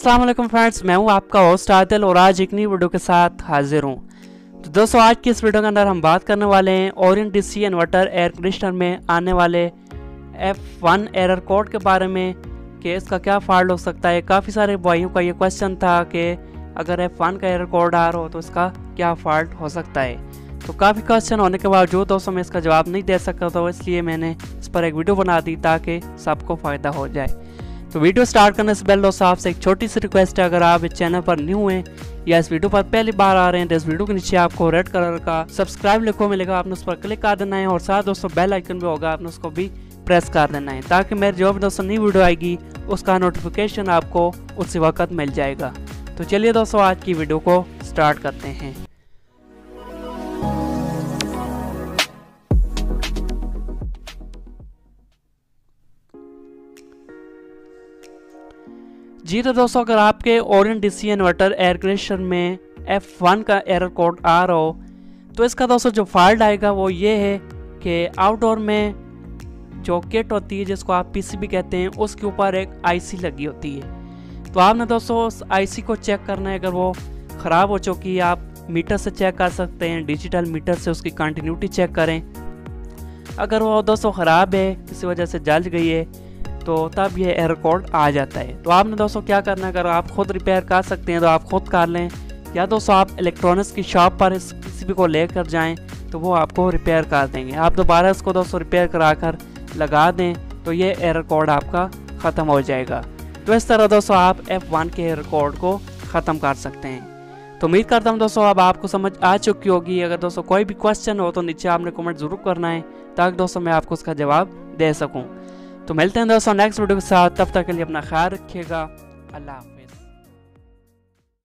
अस्सलाम वालेकुम फ्रेंड्स, मैं हूं आपका होस्ट आदिल और आज एक नई वीडियो के साथ हाजिर हूं। तो दोस्तों आज की इस वीडियो के अंदर हम बात करने वाले हैं Orient DC inverter air conditioner में आने वाले F1 एरर कोड के बारे में कि इसका क्या फॉल्ट हो सकता है। काफ़ी सारे भाइयों का ये क्वेश्चन था कि अगर F1 का एरर कोड आ रहा हो तो इसका क्या फॉल्ट हो सकता है। तो काफ़ी क्वेश्चन होने के बावजूद दोस्तों मैं इसका जवाब नहीं दे सकता, तो इसलिए मैंने इस पर एक वीडियो बना दी ताकि सबको फ़ायदा हो जाए। तो वीडियो स्टार्ट करने से पहले दोस्तों आपसे एक छोटी सी रिक्वेस्ट है, अगर आप इस चैनल पर न्यू हैं या इस वीडियो पर पहली बार आ रहे हैं तो इस वीडियो के नीचे आपको रेड कलर का सब्सक्राइब लिखो मिलेगा, आपने उस पर क्लिक कर देना है और साथ दोस्तों बेल आइकन भी होगा, आपने उसको भी प्रेस कर देना है ताकि मेरी जो भी दोस्तों नई वीडियो आएगी उसका नोटिफिकेशन आपको उसी वक्त मिल जाएगा। तो चलिए दोस्तों आज की वीडियो को स्टार्ट करते हैं। जी तो दोस्तों अगर आपके Orient DC inverter air conditioner में F1 का एरर कोड आ रहा हो तो इसका दोस्तों जो फॉल्ट आएगा वो ये है कि आउटडोर में जो किट होती है जिसको आप पीसीबी कहते हैं उसके ऊपर एक आईसी लगी होती है। तो आपने दोस्तों उस आईसी को चेक करना है, अगर वो ख़राब हो चुकी है आप मीटर से चेक कर सकते हैं, डिजिटल मीटर से उसकी कंटिन्यूटी चेक करें। अगर वो दोस्तों ख़राब है, किसी वजह से जल गई है, तो तब ये एरर कोड आ जाता है। तो आपने दोस्तों क्या करना है, अगर आप खुद रिपेयर कर सकते हैं तो आप खुद कर लें, या दोस्तों आप इलेक्ट्रॉनिक्स की शॉप पर इस किसी भी को लेकर जाएं तो वो आपको रिपेयर कर देंगे। आप दोबारा इसको दोस्तों रिपेयर कराकर लगा दें तो ये एरर कोड आपका ख़त्म हो जाएगा। तो इस तरह दोस्तों आप F1 के एरर कोड को ख़त्म कर सकते हैं। तो उम्मीद करता हूँ दोस्तों अब आपको समझ आ चुकी होगी। अगर दोस्तों कोई भी क्वेश्चन हो तो नीचे आपने कमेंट ज़रूर करना है ताकि दोस्तों मैं आपको उसका जवाब दे सकूँ। तो मिलते हैं दोस्तों नेक्स्ट वीडियो के साथ, तब तक के लिए अपना ख्याल रखिएगा। अल्लाह।